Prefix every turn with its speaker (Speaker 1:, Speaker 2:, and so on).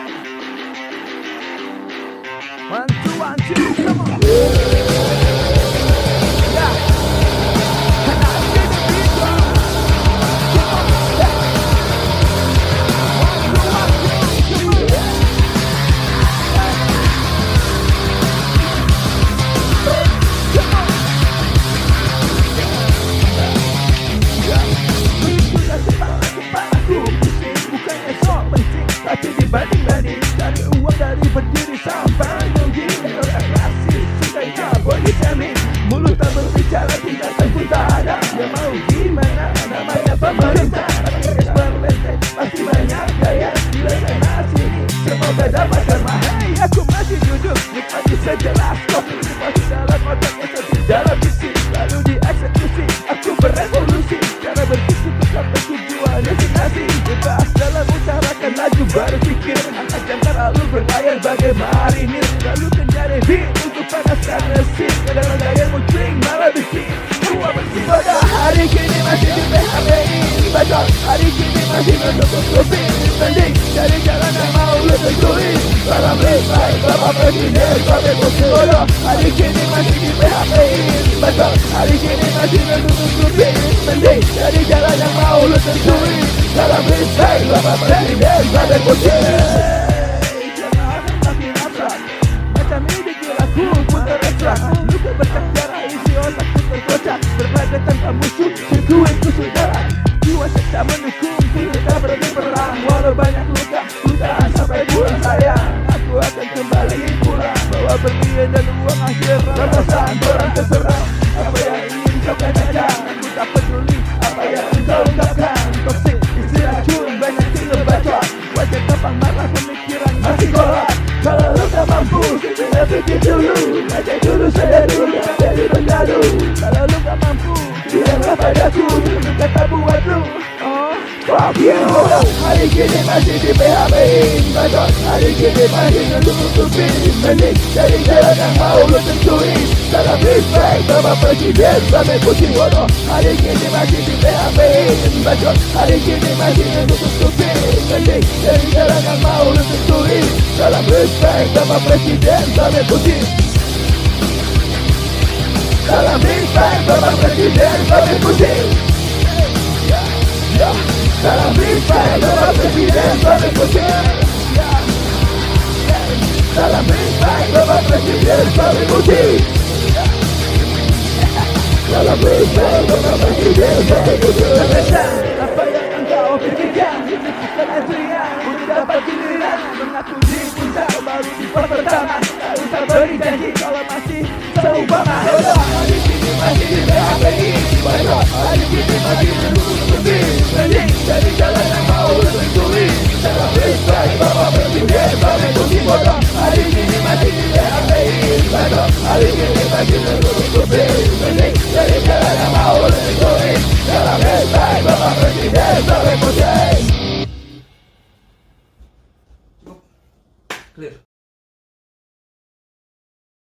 Speaker 1: One, two, come on. Yeah. And I see the beat drop. Keep on the step. One, two, come on. Come on. Sudah cepat aku pusing, bukannya sok penting, tapi dibanding-banding cari uang dari berdiri sampai rasis, sukanya body shaming, mulut tak berbicara, tindakan pun tak ada. Dia mau gimana, namanya pemerintah, pakai es berlentai, pasti banyak gaya. Bila sana sini, semoga dapat karma. Hey, aku masih duduk, nikmati sejelas kopi, masih dalam otaknya seperti dalam visi, lalu dieksekusi. Aku berevolusi, cara berpikir sampai tujuan destinasi. Bebas dalam utarakan laju berpikir, angkat jam terlalu berlayar bagai marinir, lalu kenjari beat untuk panaskan mesin. Kadang-kadang mau drink malah bikin gua bersipada. Hari kini masih di PHP-in bacot, hari kini masih menutup-tutupin mending cari jalan yang mau lu tentuin. Salam respect Bapak Presiden, Bapak Bukti bodoh. Hari kini masih di PHP-in bacot, hari kini masih menutup-tutupin mending cari jalan yang mau lu tentuin. Salam respect Bapak Presiden, Bapak Bukti. Macam ini aku pun terekstrak, luka bersejarah isi otakku terkocak. Berlaga tanpa musuh, sirkuitku saudara. Jiwa seksa mendukung, kita berani perang. Walau banyak luka, ku tahan sampai pulang sayang. Aku akan kembali pulang, bawa berlian dan uang akhirat. Perasaan orang terserah, apa yang ingin kau katakan, aku tak peduli apa yang engkau ungkapkan. Toxic, isi racun, banyak tinggal bacot. Wajah gampang marah, pemikiran masih kolot. Kalau lu tak mampu, kita pikir dulu. Baca dulu, sadar dulu, jangan jadi pengalu. Kalau lu tak mampu, bilanglah padaku, untuk kata buat lu. Fuck you. Hari kini masih di PHP-in bacot, hari kini masih nutup-tutupin mending cari jalan yang mau lu tentuin. Salam respect Bapak Presiden, Bapak Bukti bodoh. Hari kini masih di PHP-in bacot, hari kini masih nutup-tutupin mending cari jalan yang mau lu tentuin. Salam respect Bapak Presiden, Bapak Bukti. Salam respect Bapak Presiden, Bapak Bukti. Salam respect Bapak Presiden, Bapak Bukti. Salam respect Bapak Presiden, Bapak Bukti. Salam respect Bapak Presiden, Bapak Bukti. Apa yang engkau pikirkan, bukan antrian untuk dapat giliran. Mengaku di puncak baru di part pertama, tak usah beri janji kalau masih seubama. Hari ini masih di PHP-in bacot, hari ini masih menutup-tutupin mending cari jalan yang mau lu tentuin. Salam respect Bapak Presiden, Bapak Bukti bodoh. Hari ini masih di PHP-in bacot, hari ini masih menutup-tutupin mending cari jalan yang mau lu tentuin. Salam respect Bapak Presiden, Bapak Bukti.